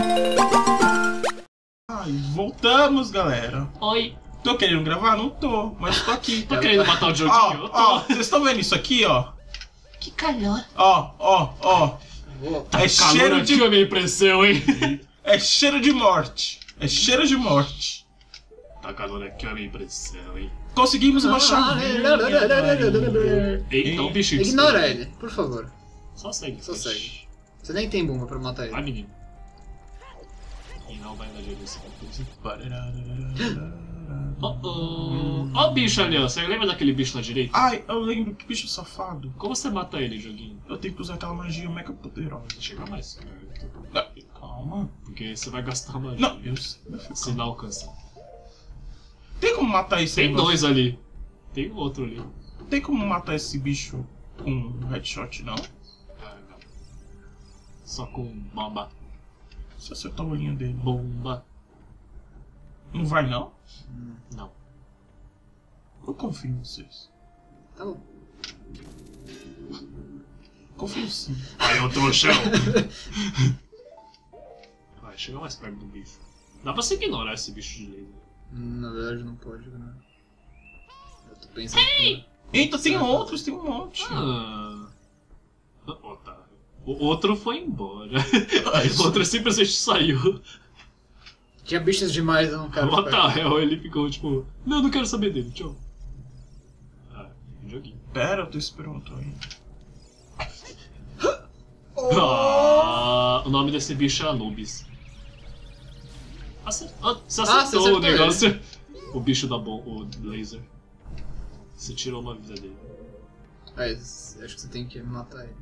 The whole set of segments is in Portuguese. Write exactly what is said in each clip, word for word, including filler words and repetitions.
Ai, voltamos, galera. Oi. Tô querendo gravar? Não tô, mas tô aqui. Tô querendo matar o Dioguinho? Ó, Eu tô. ó, vocês estão vendo isso aqui, ó? Que calor. Ó, ó, ó. Tá É calor cheiro aqui, de... a minha impressão, hein? É cheiro de morte. É cheiro de morte. Tá calor aqui, a minha impressão, hein? Conseguimos uma chavinha. Eita, o bicho. Ignora ele, por favor. Só segue. Só peixe. segue. Você nem tem bomba pra matar Vai, ele. menino. E não vai na direção. Oh, oh. Ó o bicho ali, ó. Você lembra daquele bicho na direita? Ai, eu lembro, que bicho safado. Como você mata ele, joguinho? Eu tenho que usar aquela magia mega poderosa. Chega mais. Não, calma. Porque você vai gastar magia. Não, eu sei. Se não alcança. Tem como matar esse Tem negócio? dois ali. Tem um outro ali. Tem como matar esse bicho com um headshot, não? Ah, não. Só com bomba. Se acertar o olhinho dele. Bomba. Não vai, não? Não. Eu confio em vocês. Tá bom. Confio sim. Vai, ô trouxão! Vai, chega mais perto do bicho. Dá pra você ignorar esse bicho de laser. Hum, Na verdade não pode, né? Eu tô pensando que... Eita, tem Certo. outros, tem um monte. Ah. Otário. O outro foi embora. Ai, O outro simplesmente saiu. Tinha bichos demais, eu não quero What ficar the hell? Ele ficou tipo, não, não quero saber dele, tchau. Ah, joguinho. Pera, eu tô esperando ainda. Ah, o nome desse bicho é Anubis. Acertou. Você acertou, Ah, você acertou o negócio. O bicho da bomba, o laser. Você tirou uma vida dele. Mas acho que você tem que matar ele.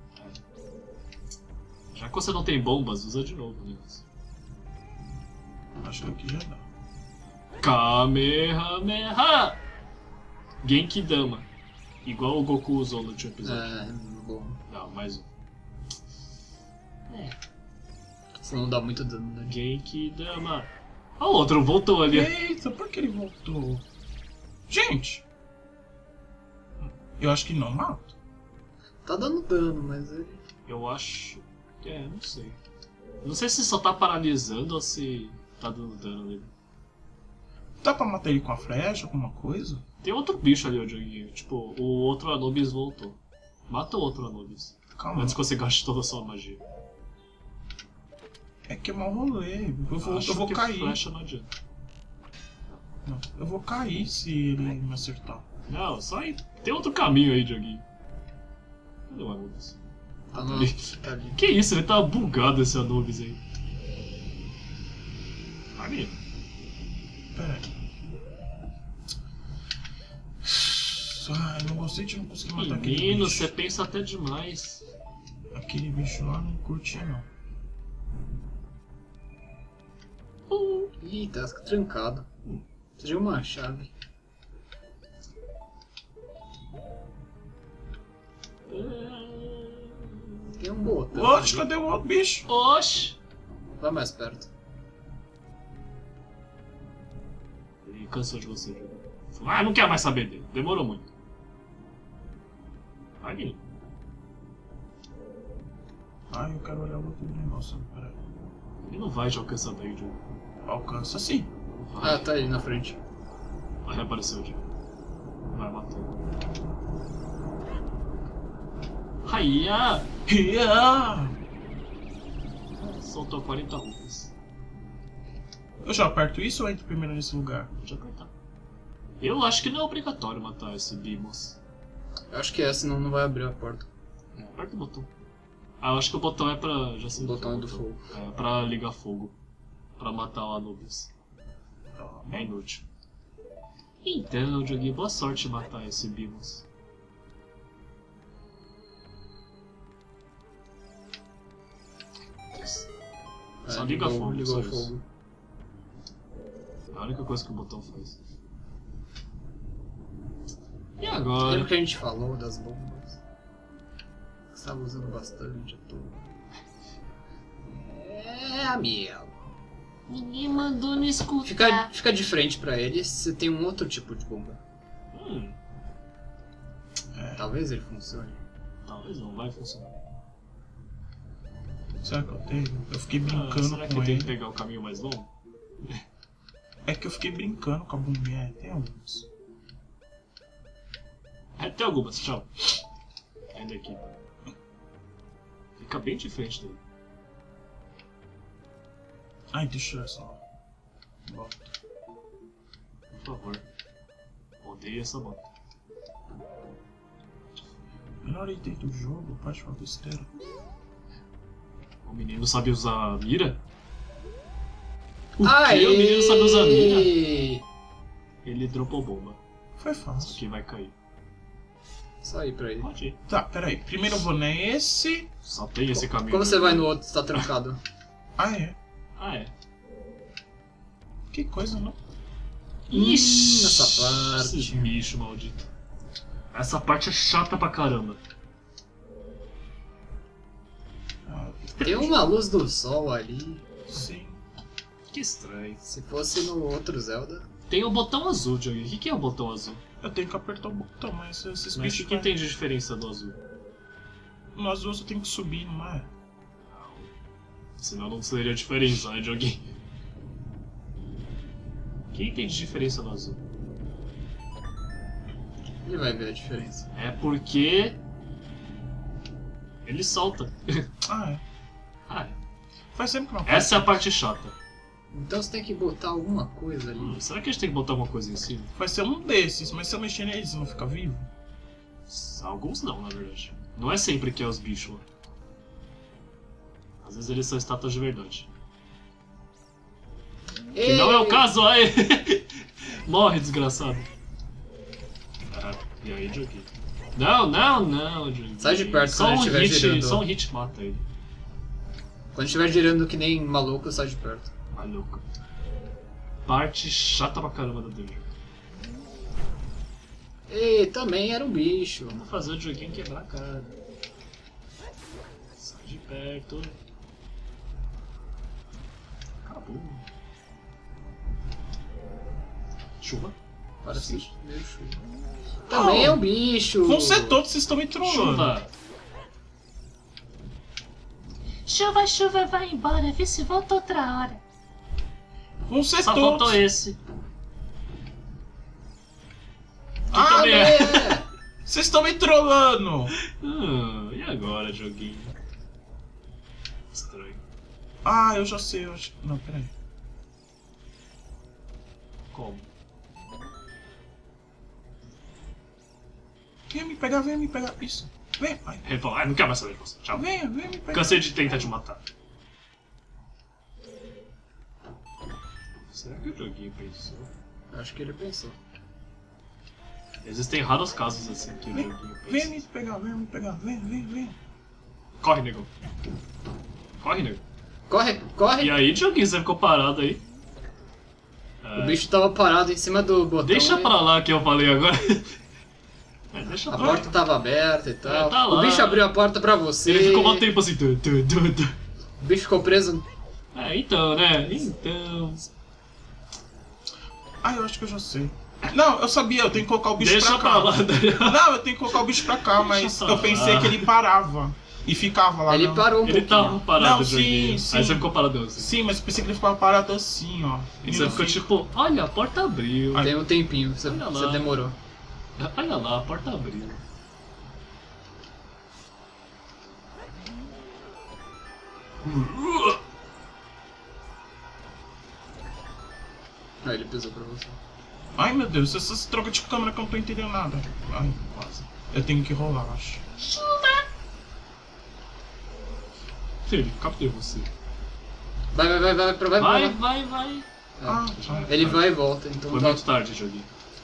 Já que você não tem bombas, usa de novo o negócio. Acho que aqui já dá. Kamehameha! Genkidama. Igual o Goku usou no último episódio. É, bom. Não, mais um. É. Você não dá muito dano, né? Genkidama. Ah, o outro voltou ali. Eita, por que ele voltou? Gente! Eu acho que não mata. Tá dando dano, mas ele... Eu acho. É, não sei. Não sei se só tá paralisando ou se tá dando dano nele. Dá pra matar ele com a flecha, alguma coisa? Tem outro bicho ali, o Dioguinho. Tipo, o outro Anubis voltou. Mata o outro Anubis. Calma. Antes que você gaste toda a sua magia. É que é mau rolê. Eu vou, Acho eu vou que cair. flecha não adianta. Não, eu vou cair se ele me acertar. Não, só aí. Tem outro caminho aí, Dioguinho. Cadê o Anubis? Tá no... ali. Tá ali. Que isso, ele tá bugado esse Anubis aí. Ali. Pera aí. Ai, não gostei de não conseguir matar aquele Menino, bicho. você pensa até demais. Aquele bicho lá não curtia não. Ih, tá trancado. Precisa de uma chave. Tem um botão. Oxe, cadê o outro bicho? Oxi! Vai mais perto. Ele cansou de você, Diogo. Falou, ah, não quero mais saber dele. Demorou muito. Ali. Ai, eu quero olhar o outro negócio. Pera aí. Ele não vai te alcançar daí, Diogo. Alcança sim. Vai. Ah, tá ali na frente. Aí reapareceu o Diogo. Vai matando. Raia! Ia! Soltou quarenta rupias. Eu já aperto isso ou entro primeiro nesse lugar? Pode apertar. Eu acho que não é obrigatório matar esse Bimos. Eu acho que é, senão não vai abrir a porta. É, aperta o botão. Ah, eu acho que o botão é pra... Já sei O botão é do botão. fogo. É, pra ligar fogo. Pra matar o Anubis. É inútil. Então, Dioguinho, boa sorte em matar esse Bimos. Só É, liga ligou- fogo, Ligou só o isso. fogo. É a única coisa que o botão faz. E Lembra agora? que a gente falou das bombas? Você tava usando bastante, eu tô... É, amigo. Ninguém mandou me escutar. Fica, fica de frente pra ele, você tem um outro tipo de bomba. Hum, Talvez ele funcione. talvez não vai funcionar. Será que eu tenho? Eu fiquei Ah, brincando será que com tem que ele. pegar o caminho mais longo? É que eu fiquei brincando com a bombinha. É, tem alguns. É, tem algumas, tchau. Ainda aqui. Fica bem de frente dele. Ai, deixa eu só. Bota. Por favor. Odeio essa moto. Melhor item do jogo, pode falar besteira. O menino sabe usar a mira? O Aê! que? O menino sabe usar a mira? Ele dropou bomba. Foi Isso fácil. aqui vai cair. Só ir pra ele. Pode ir. Tá, peraí. Primeiro eu vou nesse. Só tem esse caminho. Como você vai no outro se tá trancado? Ah, é. Ah, é. Que coisa, não? Ixi, essa parte. Esses bicho maldito. Essa parte é chata pra caramba. Ah, Tem uma luz do sol ali. sim. Que estranho. Se fosse no outro Zelda. Tem o botão azul, Diogo. O que que é o botão azul? Eu tenho que apertar o botão, mas esses Mas o bichos. que vai- tem de diferença do azul? No azul você tem que subir, não é? Senão não seria diferença, né, Dioguinho? O que tem de diferença no azul? Ele vai ver a diferença. É porque... ele solta. Ah, é. Ah, é. Faz sempre que não Essa é a parte chata. Então você tem que botar alguma coisa ali. Hum, será que a gente tem que botar alguma coisa em cima? Vai ser um desses, mas se eu mexer neles, não fica vivo? Alguns não, na verdade. Não é sempre que é os bichos lá. Às vezes eles são estátuas de verdade. Que não é o caso, aí! Morre, desgraçado. Ah, e aí, Dioguinho? Não, não, não, Dioguinho. Sai de perto só quando um estiver hit, girando. Só um hit mata ele. Quando estiver girando que nem maluco, sai de perto. Maluco. Parte chata pra caramba da dungeon. E também era um bicho. Vamos fazer o Dioguinho quebrar a cara. Sai de perto. Acabou. Chuva. Para ser meio chuva. Também é um bicho. Vão ser todos, vocês estão me trollando. Chuva. Chuva, chuva, vai embora, vê se volta outra hora. Vão ser Só todos. faltou esse. Ah, também Também é. é. vocês estão me trollando. Ah, e agora, Dioguinho? Estranho. Ah, eu já sei, eu acho. Não, peraí. Como? Venha me pegar, venha me pegar. Isso. Vem, ai. Ele falou, ah, não quero mais saber de você. Tchau. Venha, venha me pegar. Cansei de tentar te matar. Será que o Dioguinho pensou? Acho que ele pensou. Existem raros casos assim que o Vem, Dioguinho venha pensa. me pegar, venha me pegar. Vem, vem, vem. Corre, nego. Corre, nego. Corre, corre. E aí, Dioguinho, você ficou parado aí? O bicho tava parado em cima do botão. Deixa e pra lá que eu falei agora. É, deixa A pra lá. porta tava aberta e tal. É, tá o lá. bicho abriu a porta pra você. Ele ficou um tempo assim. Tu, tu, tu, tu. O bicho ficou preso. É, então, né? Então. Ah, eu acho que eu já sei. Não, eu sabia, eu tenho que colocar o bicho Deixa pra pra cá. lá, Daniel. Não, eu tenho que colocar o bicho pra cá, mas pra eu pensei lá. que ele parava. E ficava lá. Ele não. parou um Ele pouquinho. tava parado, Não, sim, Dioguinho. sim. Aí você ficou paradão assim. Sim, mas eu pensei que ele ficava parado assim, ó. E Ele você não ficou fica- tipo, olha, a porta abriu. Ai. Tem um tempinho, você, Olha lá. você demorou. Olha lá, a porta abriu. Aí ele pisou pra você. Ai meu Deus, essas trocas de câmera que eu não tô entendendo nada. Ai, quase. Eu tenho que rolar, acho. Filho, captei você. Vai, vai, vai, vai, vai, vai. Vai, vai. vai, vai. Ah, tá. Ele vai e volta, então Foi dá, muito tarde, Dioguinho.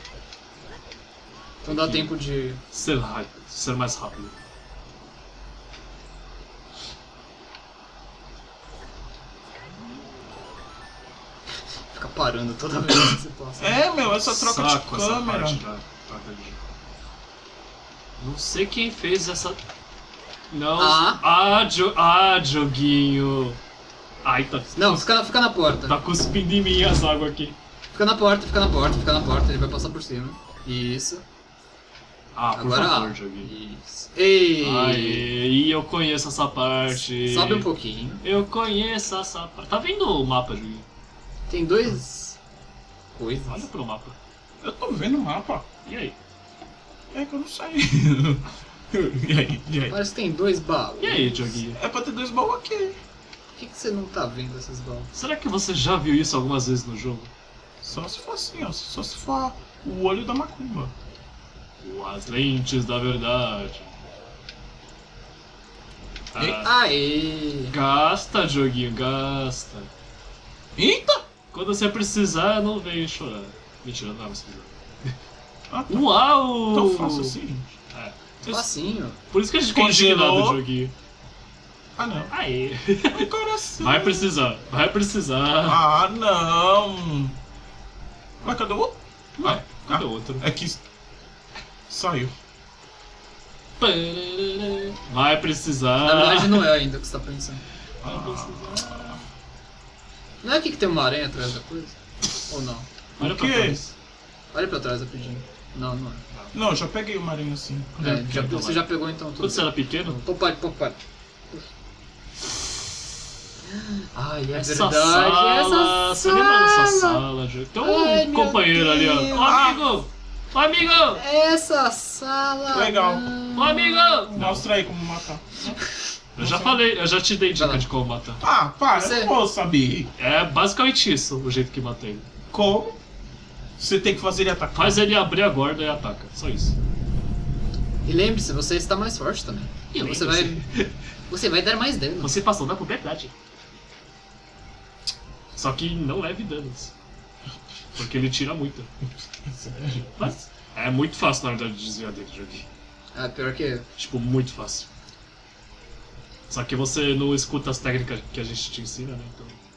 então dá tempo de... Ser rápido, ser mais rápido. Ficar parando toda vez que você passa. É, meu, essa troca Saco de essa câmera. parte da, da dungeon. Não sei quem fez essa. Não. Ah. Ah, jo... ah Dioguinho. Ai, tá. Não, fica, fica na porta. Tá cuspindo em mim as águas aqui. Fica na porta, fica na porta, fica na porta, ele vai passar por cima. Isso. Ah, por Agora favor, A. Joguinho. Isso. Ei! Aê, e eu conheço essa parte. Sobe um pouquinho. Eu conheço essa parte. Tá vendo o mapa, Joguinho? Tem dois... coisas. Olha pro mapa. Eu tô vendo o mapa. E aí? É que eu não sei. E aí? E aí? Parece que tem dois baús. E aí, Joguinho? É pra ter dois baús aqui. Por que, que você não tá vendo esses baús? Será que você já viu isso algumas vezes no jogo? Só se for assim, ó. Só se for o olho da macumba. As lentes da verdade. Ei. Ah, Aê! gasta, Joguinho, gasta. Eita! Quando você precisar, não vem chorar. Mentira, não vai precisar. Ah, tá Uau! tão fácil assim. É. Facinho. Por isso que a gente fica Congelou. indignado, Joguinho. Ah, não. Aê! Meu coração. Vai precisar, vai precisar. Ah, não. Mas cadê o outro? Ué, cadê Ah, o outro? É que saiu. Vai precisar. Na verdade não é ainda o que você tá pensando. Vai precisar. Não é aqui que tem uma aranha atrás da coisa? Ou não? Olha O pra quê? trás. Olha pra trás rapidinho. Não, não é. Não, eu já peguei o marinho assim. É, já- então você vai. já pegou então tudo. Quando você era pequeno, Popare, popare. Ai, é essa verdade. sala. essa Você lembra dessa sala. sala, Joguinho? Tem um Ai, meu companheiro ali, ó. Deus. Ô amigo! Ô amigo! Essa sala. Legal. não. Ô amigo! Mostra aí como matar. Eu já falei, eu já te dei dica Vai lá. de como matar. Ah, para, Você- eu não vou saber. É basicamente isso, o jeito que matei. Como? Você tem que fazer ele atacar. Faz ele abrir a guarda e ataca. Só isso. E lembre-se, você está mais forte também. E Então você lembre-se. vai. Você vai dar mais dano. Você passou da puberdade. Só que não leve danos. Porque ele tira muito. Sério? Mas é muito fácil na verdade de desviar dele, Joguinho. Ah, pior que. Tipo, muito fácil. Só que você não escuta as técnicas que a gente te ensina, né?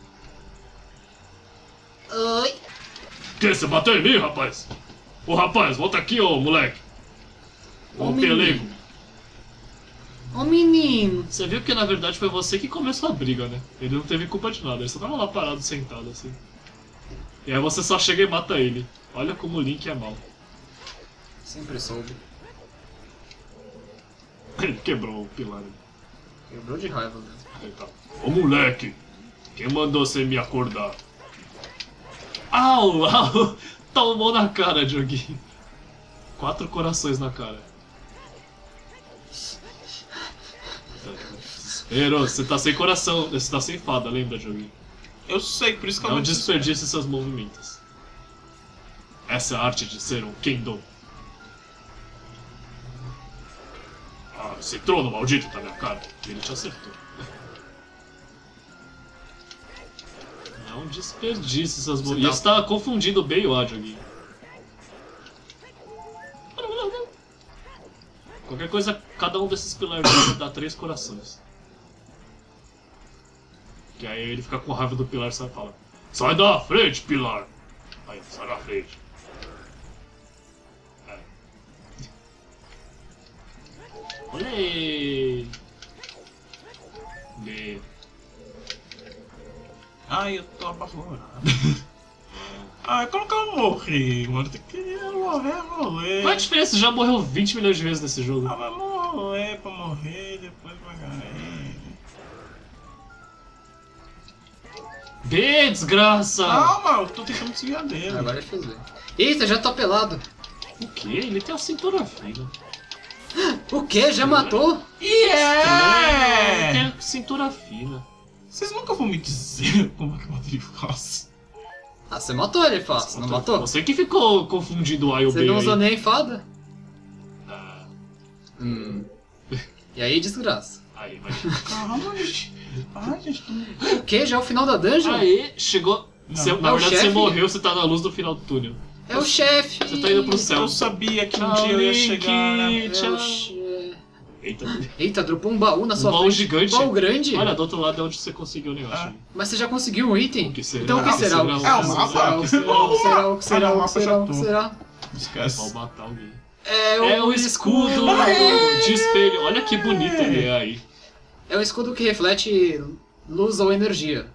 Então. Oi! Que? Você bateu em mim, rapaz? Ô rapaz, volta aqui, ô moleque. Ô Ô, pelego. menino. Ô menino! Você viu que na verdade foi você que começou a briga, né? Ele não teve culpa de nada, ele só tava lá parado, sentado assim. E aí você só chega e mata ele. Olha como o Link é mal. Sempre soube. Ele quebrou o pilar. Quebrou de raiva, né? Aí tá. Ô moleque, quem mandou você me acordar? Au, au! Tomou na cara, Joguinho. Quatro corações na cara. Desespero, você tá sem coração, você tá sem fada, lembra, Joguinho? Eu sei, por isso que eu Não não desperdice seus movimentos. Essa é a arte de ser um Kendo. Ah, esse trono maldito tá na minha cara. Ele te acertou. Não desperdice seus movimentos. tá- E você tá confundindo bem o Joguinho. Qualquer coisa, cada um desses pilares dá três corações. Que aí ele fica com raiva do pilar e sai e fala: sai da frente, pilar! Aí, sai da frente. É. Olê! De... Ai, eu tô apavorado. Ai, como que eu morri, mano? Tem que morrer, morrer. Qual a diferença? Você já morreu vinte milhões de vezes nesse jogo. Ah, vai morrer pra morrer, depois vai ganhar. B, desgraça! Calma, eu tô tentando desviar dele. Agora deixa eu ver. Eita, já tô pelado. O quê? Ele tem a cintura fina. O quê? Já matou? Ele Yeah! tem a cintura fina. Vocês nunca vão me dizer como é que eu matei fácil. Ah, você matou ele fácil, não matou? Você que ficou confundindo o A e o Você B não aí. usou nem fada? Ah, Hum. E aí, desgraça. aí, vai. Calma, gente. Ai, gente, tô... O quê? Já é o final da dungeon? Aí, chegou... Não. Você- na É o verdade, você chefe? morreu, você tá na luz do final do túnel. É o chefe! Você tá indo pro céu. Eu sabia que um Tchau, dia eu ia Link. chegar, né? É Tchau. o chefe. Eita. Eita, dropou um baú na sua Um baú frente. gigante. Baú grande? Olha, do outro lado é onde você conseguiu o negócio. Ah. Mas você já conseguiu um item? O que será? Então o que Ah, será? será? O que É o será? mapa? O que será? O que será? O que será? O que será? Ah, não, O que será? O que será? Esquece. Vou matar alguém. É o, É o escudo Aê! de espelho. Olha que bonito ele é aí. É um escudo que reflete luz ou energia.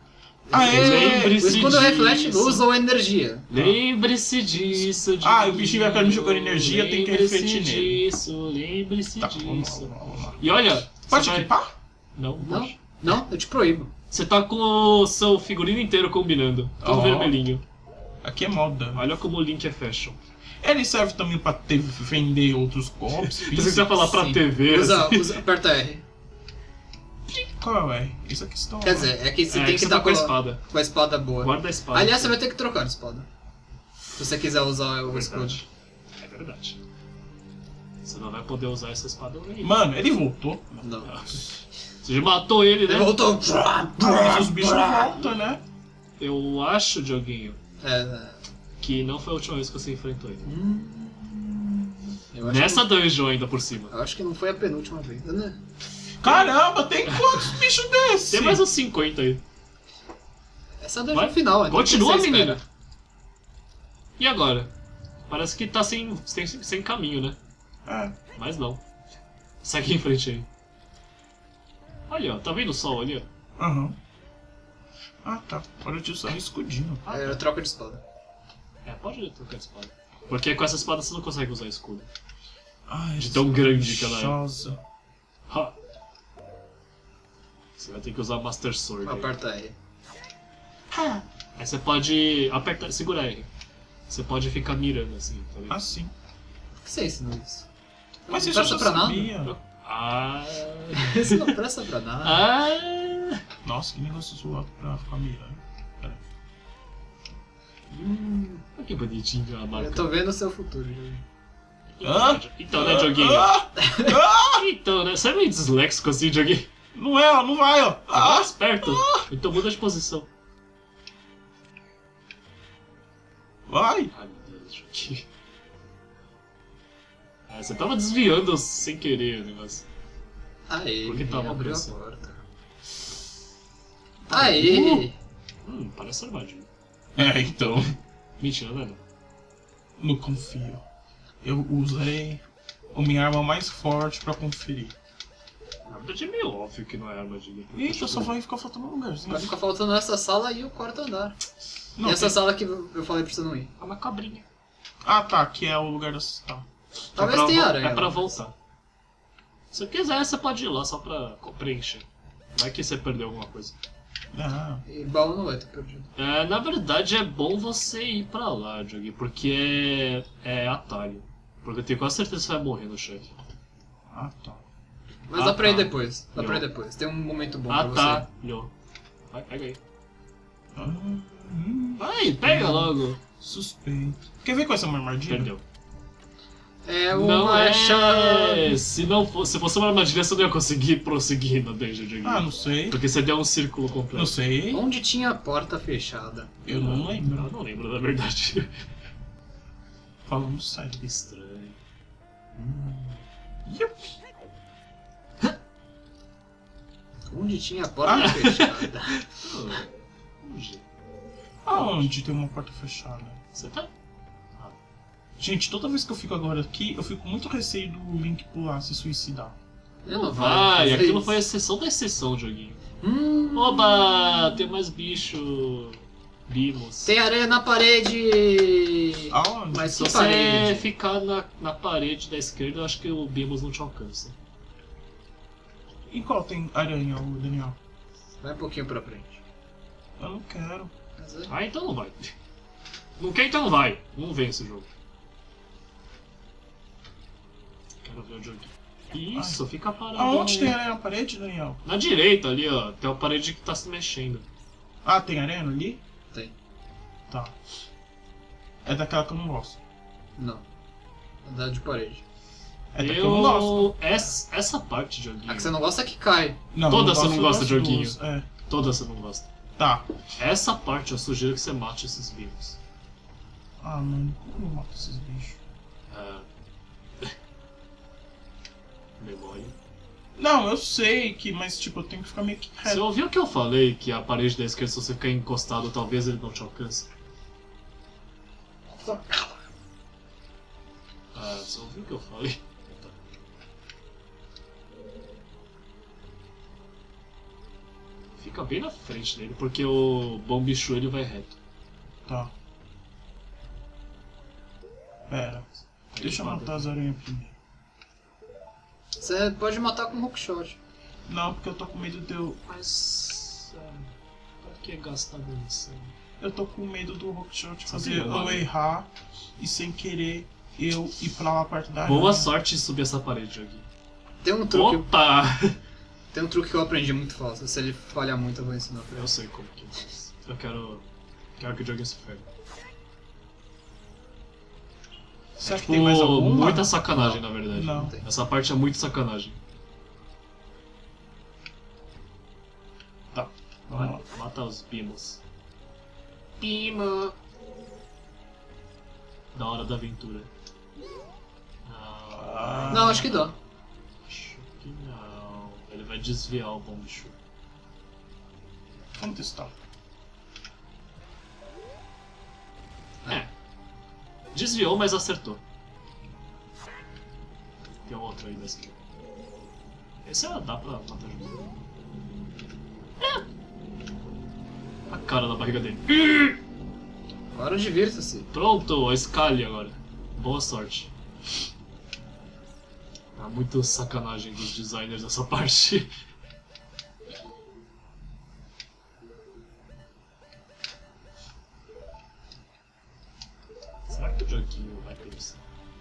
Aê! O Lembre-se escudo reflete disso. luz ou energia. Lembre-se disso. Ah, o bichinho vai ficar me jogando energia, tem que refletir Lembre-se nele. disso, lembre-se Tá, vamos disso. lá, vamos lá. E olha, Pode você vai- equipar? Não, não Não, pode. não, eu te proíbo. Você tá com o seu figurino inteiro combinando. Tudo Ó. vermelhinho. Aqui é moda. Olha como o Link é fashion. Ele serve também pra te- defender outros golpes. Se você quiser falar pra Sim. T V. Usa, assim. usa, aperta R. Qual é? Isso aqui está. Quer dizer, é que você É, tem que que você tá estar com a espada. com a espada boa. Guarda a espada. Aliás, você vai ter que trocar a espada. Se você quiser usar o escudo. Verdade. É verdade. Você não vai poder usar essa espada aí. Mano, ele voltou. Não. Você já matou ele, né? Ele voltou. Ah, mas os bichos voltam, né? Eu acho, Dioguinho, É, é. que não foi a última vez que você enfrentou ele. Hum, eu acho Nessa dungeon ainda por cima. que, eu acho que não foi a penúltima vez, né? Caramba, tem quantos bichos desses? Tem mais uns cinquenta aí. Essa é a dungeon Vai. final. então Continua, o que você menino. espera? E agora? Parece que tá sem, sem, sem caminho, né? É. Mas não. Segue em frente aí. Olha, ó, tá vendo o sol ali, ó? Aham. Ah, tá. Hora de usar o escudinho. Ah, É, eu troco de espada. É, pode trocar de espada. Porque com essa espada você não consegue usar escudo. Ai, De tão grande que ela é. Chosa. Ha. Você vai ter que usar Master Sword. aí. Aperta R. Aí você pode apertar, segura R. Você pode ficar mirando assim, tá ligado? Assim. Por que você ensinou isso? Mas não isso eu presta já pra sabia. nada. Ah. Isso não presta pra nada. Ah. Nossa, que negócio zoado pra ficar mirando. Pera. Hum, olha que bonitinho a marca. Eu tô vendo o seu futuro, Júlio. Hã? Então, né, Dioguinho? Ah! Ah! Então, né? Você é meio disléxico assim, Dioguinho? Não é, ó, não vai, ó. Ah, Ah! mais perto. Então muda de posição. Vai! Ai, meu Deus, Dioguinho. Ah, você tava desviando sem querer o negócio. Aê, Por que tava abriu a pressa? porta. Aê! Hum, parece armadilha. É, então. Mentira, né? não? Não confio. Eu usei a minha arma mais forte pra conferir. Na verdade é meio óbvio que não é armadilha. Eita, só vai ficar faltando um lugarzinho. Vai ficar faltando essa sala e o quarto andar. Não, e essa tem- sala que eu falei pra você não ir. É uma cobrinha. Ah, tá, que é o lugar da. Tá. Talvez é pra tenha vo- aranha. É pra lá. voltar. Se quiser, você pode ir lá só pra preencher. Vai que você perdeu alguma coisa. Ah, E baú não vai ter perdido. É, na verdade é bom você ir pra lá, Diogo, porque é, é atalho. Porque eu tenho quase certeza que você vai morrer no chefe. ah, tá. Mas Ah, dá pra ir tá. depois. Dá Yo. pra ir depois. Tem um momento bom Ah pra tá, você. Lho. Vai, pega aí. Ah, hum, Vai, pega logo. suspeito. Quer ver qual é essa armadilha? Perdeu. É uma Não é. chave. Se, não fosse, se fosse uma armadilha, você não ia conseguir prosseguir na dungeon, Diogo. Ah, não sei. Porque você deu um círculo Não completo. sei. Onde tinha a porta fechada? Eu não lembro. Eu não lembro, na verdade. Falando sério. Estranho. Yup. Onde tinha a porta Ah. fechada? Oh, gente. Aonde tem uma porta fechada? Você tá. Gente, toda vez que eu fico agora aqui, eu fico com muito receio do Link pular, se suicidar. Eu não Vai, fazer aquilo isso. foi a exceção da exceção, Dioguinho. Hum, Oba! Tem mais bicho. Bimos. tem areia na parede! Aonde? Mas Se que você parede? ficar na, na parede da esquerda, eu acho que o Bimos não te alcança. E qual tem aranha, o Daniel? Vai um pouquinho pra frente. Eu não quero. Mas é- Ah, então não vai. Não quer, então não vai. Não vem esse jogo. Quero ver o joguinho. Isso, fica parado. Aonde aí. tem aranha na parede, Daniel? Na direita ali, ó. Tem uma parede que tá se mexendo. Ah, tem aranha ali? Tem. Tá. É daquela que eu não gosto. Não. Andar de parede. É da que eu não gosto. Essa, essa parte, Dioguinho. A que você não gosta é que cai. Não, Toda eu você não gosta das de joguinho. duas, É. Toda você não gosta. Tá. Essa parte eu sugiro que você mate esses Bimos. Ah, mano, como eu mato esses bichos? É... Memória. Não, eu sei que, mas tipo, eu tenho que ficar meio que Você reto. ouviu que eu falei que a parede da esquerda, se você ficar encostado, talvez ele não te alcance? Ah, você ouviu o que eu falei? Tá. fica bem na frente dele, porque o bom bicho ele vai reto. Tá. Pera. Deixa eu matar as aranhas primeiro. Você pode matar com hookshot. Não, porque eu tô com medo de eu... Mas... É, pra que gastar munição? Eu tô com medo do Rockshot Só fazer se eu engana. errar e sem querer eu ir pra lá perto da Boa aranha. sorte em subir essa parede, Joguinho. Tem um truque. Opa! Tem um truque que eu aprendi muito fácil. Se ele falhar muito, eu vou ensinar pra Eu ele. sei como que é. Eu quero... Quero que o Joguinho se ferre. Será que Tipo, tem mais alguma? muita sacanagem, na verdade. Não. Não tem. Essa parte é muito sacanagem. Tá. Vai, Vamos lá. mata os bimos. Pima. Da hora da aventura. Ah, Não, acho que dá. acho que não. Ele vai desviar o bom bicho. Vamos testar. É. Desviou, mas acertou. Tem um outro aí desse aqui. Esse é, dá pra matar junto. A cara da barriga dele. Agora divirta-se. Pronto, a Scully agora. Boa sorte. Tá muito sacanagem dos designers dessa parte. Será que o joguinho vai pensar?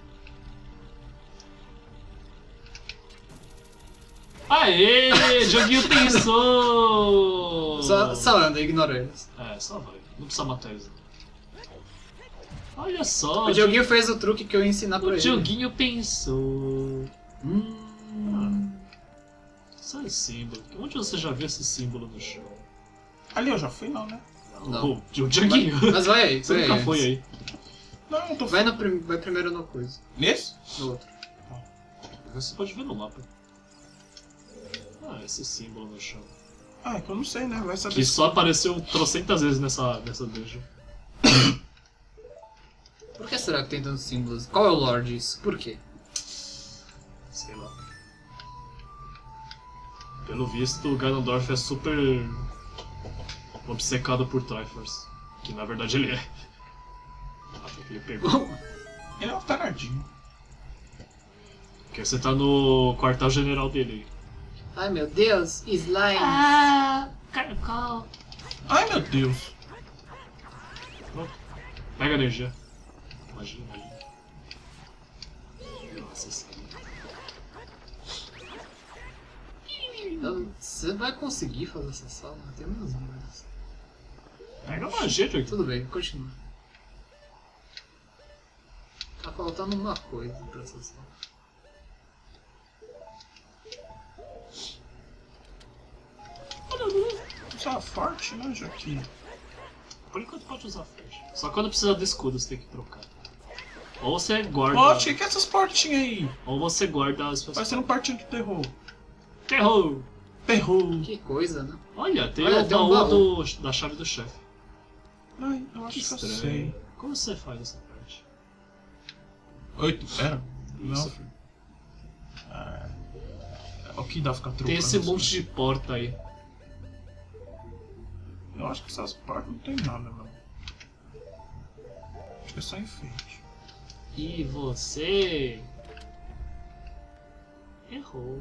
Aê! Joguinho pensou! Só, só anda, ignora eles. É, só vai. Não precisa matar eles. Olha só, O Dioguinho fez o truque que eu ia ensinar pra o ele. Joguinho pensou. Hum. Isso é símbolo. Onde você já viu esse símbolo no chão? Ali eu já fui, não, né? Não. O Joguinho. Mas vai aí, Você vai nunca aí. foi aí. Não, eu tô... Vai, no prim... vai primeiro no coisa. Nesse? No outro. Você pode ver no mapa. Ah, esse símbolo no chão. Ah, é que eu não sei, né? Vai saber. Que se- só apareceu trocentas vezes nessa, nessa dungeon. Por que será que tem tantos símbolos? Qual é o lore disso? Por quê? Sei lá. Pelo visto, o Ganondorf é super obcecado por Triforce. Que na verdade ele é. Até que ele pegou. Ele é um taradinho. Porque você tá no quartel-general dele. Ai meu Deus, slime. Ah, caracol. Ai, meu Deus. Pronto. Pega a energia. Imagina, imagina. Nossa, isso aí. Eu- Você vai conseguir fazer essa sala? Tem umas dúvidas. Pega a magia, Joguinho. Tudo bem, continua. Tá faltando uma coisa pra essa sala. Usar forte, né, Joaquim? Por enquanto pode usar flecha. Só quando precisar do escudo você tem que trocar. Ou você guarda. Pote, o que é essas portinhas aí? Ou você guarda as suas. Vai ser um partido de terror. Terror! Terror. Que coisa, né? Olha, tem Olha, o tem um baú baú. do- da chave do chefe. Ai, eu acho Que que, eu estranho. sei. Como você faz essa parte? Oito, pera. Não. Isso. filho. Ah, é o que dá ficar trocando. Tem esse assim. monte de porta aí. Eu acho que essas portas não tem nada, não. Acho que é só enfeite. E você. Errou.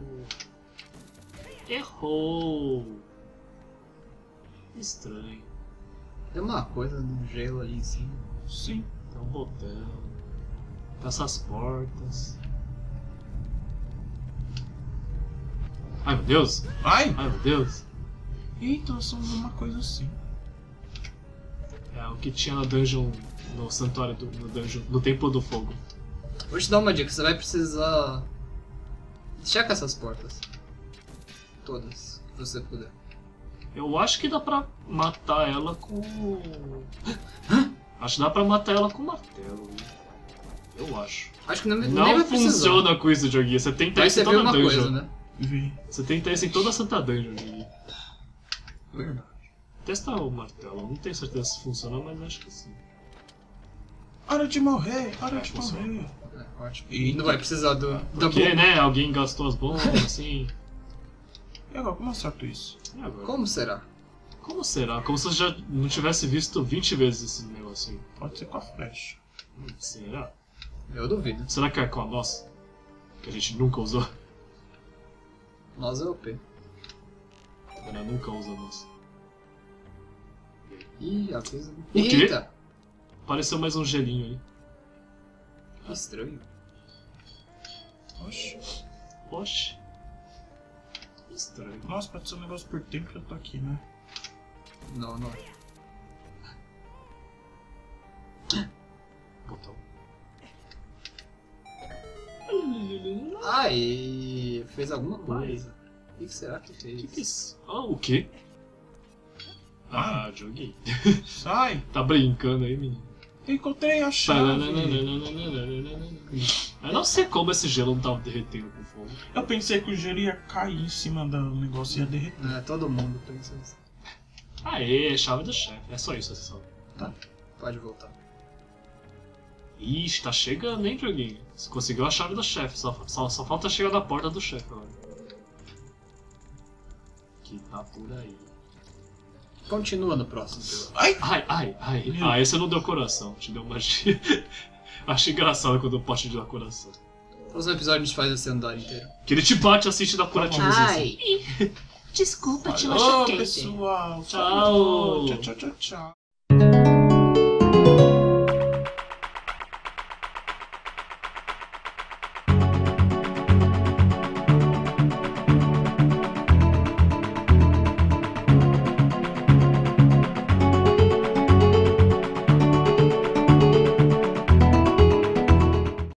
Errou. Estranho. Tem uma coisa no gelo ali em cima. Sim. Tem um botão. Tem essas portas. Ai meu Deus! Ai! Ai meu Deus! Eita, nós somos uma coisa assim. É o que tinha na dungeon. No santuário do. No dungeon. No Templo do Fogo. Vou te dar uma dica, você vai precisar. Checa essas portas. Todas, que você puder. Eu acho que dá pra matar ela com. Acho que dá pra matar ela com martelo. Eu acho. Acho que não, nem Não vai precisar. funciona com isso, Joguinho. Você tenta Aí isso em você viu toda uma dungeon. coisa, né? Vi. Você tenta isso em toda a Santa Dungeon, Joguinho. Verdade. Testa o martelo. Não tenho certeza se funciona, mas acho que sim. Hora de morrer, hora É, de funciona. morrer. É, ótimo. Eita. Não vai precisar do, da Porque, bomba. né? Alguém gastou as bombas, assim. E agora, como eu acerto isso? E agora? Como será? Como será? Como se eu já não tivesse visto vinte vezes esse negócio aí. Pode ser com a flecha. Hum, será? Eu duvido. Será que é com a nossa? Que a gente nunca usou? Nós é O P. Ela nunca usa a nossa. Ih, a coisa. quê? Eita! Apareceu mais um gelinho aí. Que estranho. Oxi. Oxe. Estranho. Nossa, pode ser um negócio por tempo que eu tô aqui, né? Não, não. Botão. Aí, fez alguma coisa. O que, que será que fez? Que que é isso? Ah, o quê? Ah, joguei. Sai! Tá brincando aí, menino? Encontrei a chave! Eu não sei como esse gelo não tava derretendo com fogo. Eu pensei que o gelo ia cair em cima do negócio e ia derreter. É, todo mundo pensa isso. Aê, chave do chefe. É só isso, essa só. Pode voltar. Ixi, tá chegando, hein, joguinho? Você conseguiu a chave do chefe. Só, só, só falta chegar na porta do chefe agora. Que tá por aí. Continua no próximo episódio. Ai! Ai, ai, ai. Ah, esse não deu coração. Te deu magia. Acho engraçado quando eu posso te dar coração. No próximo episódio a gente faz esse andar inteiro. Que ele te bate assim e te dá curativozinho. Ai. Desculpa, te Ô, machuquei. pessoal! Tchau. Tchau, tchau, tchau, tchau.